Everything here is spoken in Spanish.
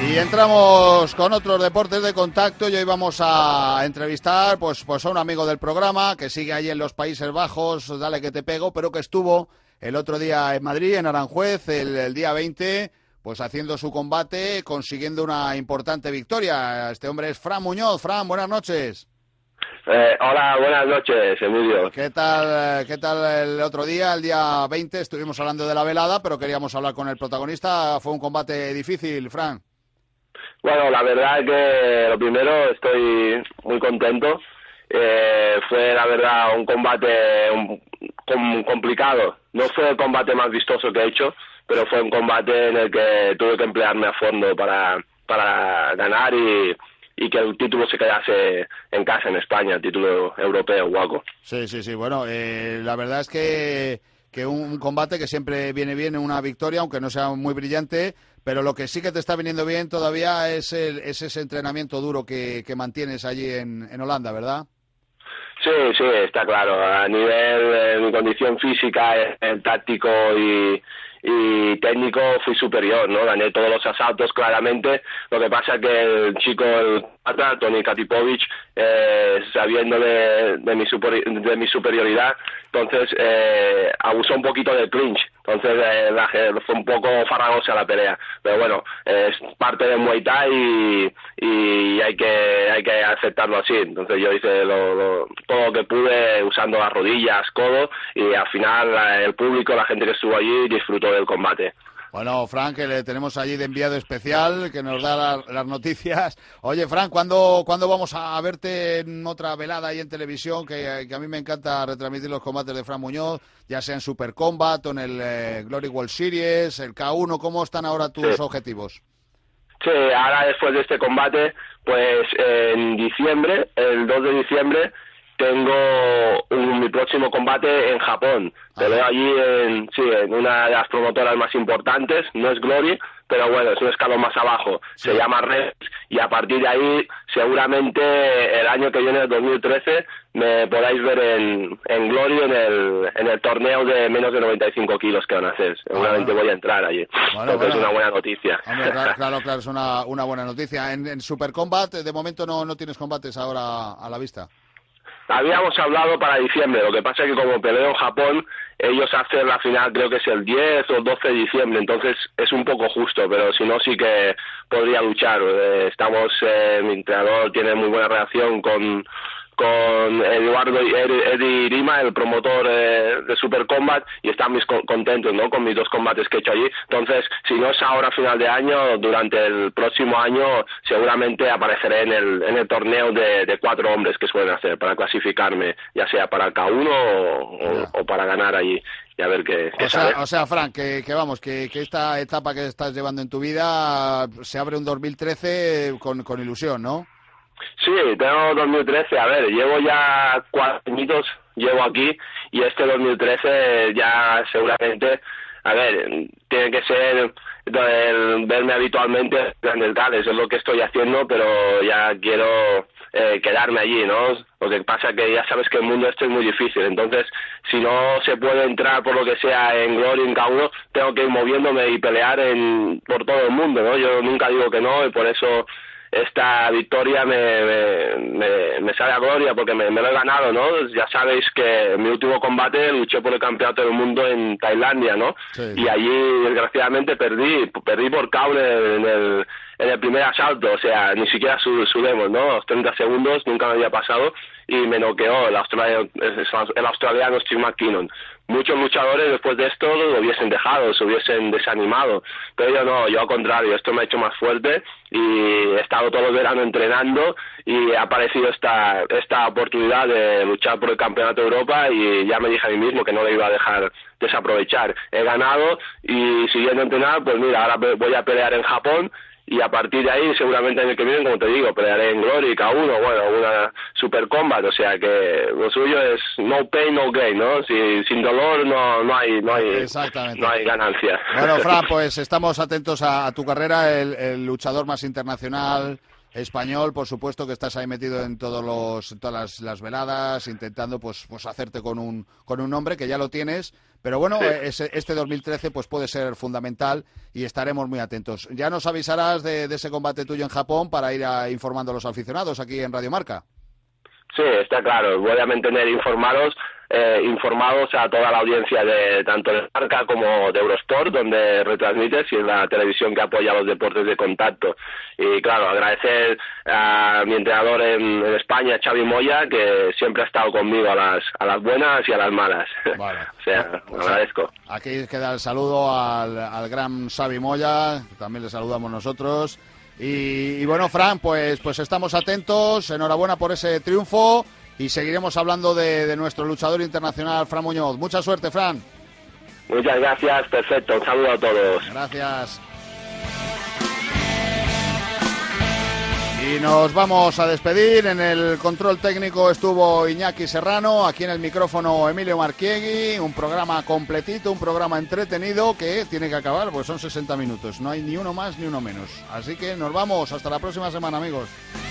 Y entramos con otros deportes de contacto y hoy vamos a entrevistar pues a un amigo del programa que sigue ahí en los Países Bajos, dale que te pego, pero que estuvo el otro día en Madrid, en Aranjuez, el día 20, pues haciendo su combate, consiguiendo una importante victoria. Este hombre es Fran Muñoz. Fran, buenas noches. Hola, buenas noches, Emilio. ¿Qué tal el otro día, el día 20? Estuvimos hablando de la velada, pero queríamos hablar con el protagonista. Fue un combate difícil, Fran. Bueno, la verdad es que lo primero, estoy muy contento. Fue, la verdad, un combate complicado. No fue el combate más vistoso que he hecho, pero fue un combate en el que tuve que emplearme a fondo para ganar y que el título se quedase en casa, en España, el título europeo, guaco. Sí. Bueno, la verdad es que un combate que siempre viene bien, una victoria, aunque no sea muy brillante, pero lo que sí que te está viniendo bien todavía es ese entrenamiento duro que mantienes allí en Holanda, ¿verdad? Sí, está claro. A nivel de mi condición física, el táctico y técnico fui superior, ¿no? Gané todos los asaltos claramente. Lo que pasa es que el chico, Tony Katipovic, sabiendo de mi superioridad, entonces abusó un poquito del clinch. Entonces fue un poco farragosa la pelea. Pero bueno, es parte del Muay Thai y hay que aceptarlo así. Entonces yo hice todo lo que pude usando las rodillas, codos, y al final el público, la gente que estuvo allí, disfrutó del combate. Bueno, Fran, que le tenemos allí de enviado especial, que nos da las noticias. Oye, Fran, ¿cuándo vamos a verte en otra velada ahí en televisión? Que a mí me encanta retransmitir los combates de Fran Muñoz, ya sea en Super Combat o en el Glory World Series, el K1. ¿Cómo están ahora tus objetivos? Sí, ahora después de este combate, pues en diciembre, el 2 de diciembre, tengo mi próximo combate en Japón. Peleo allí en una de las promotoras más importantes, no es Glory, pero bueno, es un escalón más abajo. Sí. Se llama Red, y a partir de ahí, seguramente el año que viene, el 2013, me podáis ver en Glory en el torneo de menos de 95 kilos que van a hacer. Seguramente voy a entrar allí. Bueno. Es una buena noticia. Hombre, claro, es una buena noticia. En Super Combat, de momento no tienes combates ahora a la vista. Habíamos hablado para diciembre, lo que pasa es que como peleo en Japón, ellos hacen la final, creo que es el 10 o 12 de diciembre, entonces es un poco justo, pero si no sí que podría luchar. Mi entrenador tiene muy buena relación con Eduardo Eddie Rima, el promotor de Super Combat, y están contentos, ¿no?, con mis dos combates que he hecho allí. Entonces, si no es ahora a final de año, durante el próximo año seguramente apareceré en el torneo de 4 hombres que suelen hacer para clasificarme, ya sea para el K1 o para ganar allí. Y a ver qué sale. O sea, Frank, que esta etapa que estás llevando en tu vida se abre un 2013 con ilusión, ¿no? Sí, tengo 2013, a ver, llevo ya 4 añitos, llevo aquí, y este 2013 ya seguramente, a ver, tiene que ser el verme habitualmente en grandes gales, es lo que estoy haciendo, pero ya quiero quedarme allí, ¿no? Lo que pasa es que ya sabes que el mundo este es muy difícil, entonces si no se puede entrar por lo que sea en Glory, en K1, tengo que ir moviéndome y pelear por todo el mundo, ¿no? Yo nunca digo que no, y por eso esta victoria me sabe a gloria, porque me lo he ganado, ¿no? Ya sabéis que en mi último combate luché por el campeonato del mundo en Tailandia, ¿no? Sí. Y allí desgraciadamente perdí por KO en el primer asalto, o sea, ni siquiera sudemos, ¿no? Los 30 segundos nunca me había pasado y me noqueó el australiano Steve McKinnon. Muchos luchadores después de esto lo hubiesen dejado, se hubiesen desanimado, pero yo no, yo al contrario, esto me ha hecho más fuerte y he estado todo el verano entrenando y ha aparecido esta oportunidad de luchar por el Campeonato de Europa y ya me dije a mí mismo que no lo iba a dejar desaprovechar. He ganado y siguiendo entrenar, pues mira, ahora voy a pelear en Japón. Y a partir de ahí, seguramente el año que viene, como te digo, pelearé en Glory, K1, bueno, una Super Combat, o sea que lo suyo es no pain, no gain, ¿no? Sin dolor no hay ganancia. Bueno, Fran, pues estamos atentos a tu carrera, el luchador más internacional español, por supuesto que estás ahí metido en todas las veladas, intentando pues hacerte con un nombre que ya lo tienes, pero bueno, sí. Este 2013 pues puede ser fundamental y estaremos muy atentos. Ya nos avisarás de ese combate tuyo en Japón para ir informando a los aficionados aquí en Radio Marca. Sí, está claro, voy a mantener informados a toda la audiencia de tanto de Marca como de Eurosport, donde retransmites, y en la televisión que apoya los deportes de contacto. Y claro, agradecer a mi entrenador en España, Xavi Moya, que siempre ha estado conmigo a las buenas y a las malas. Vale. O sea, pues agradezco. Aquí queda el saludo al gran Xavi Moya, que también le saludamos nosotros. Y bueno, Fran, pues estamos atentos, enhorabuena por ese triunfo y seguiremos hablando de nuestro luchador internacional, Fran Muñoz. Mucha suerte, Fran. Muchas gracias, perfecto, un saludo a todos. Gracias. Y nos vamos a despedir. En el control técnico estuvo Iñaki Serrano, aquí en el micrófono Emilio Marchiegui. Un programa completito, un programa entretenido que tiene que acabar, pues son 60 minutos. No hay ni uno más ni uno menos. Así que nos vamos, hasta la próxima semana, amigos.